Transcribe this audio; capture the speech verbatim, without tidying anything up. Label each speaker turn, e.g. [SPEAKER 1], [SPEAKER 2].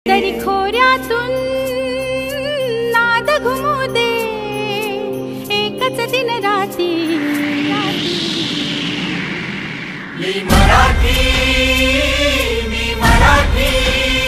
[SPEAKER 1] तरी खोऱ्यातून नाद घुमू दे एकच दिन राती।
[SPEAKER 2] मी मराठी, मी मराठी।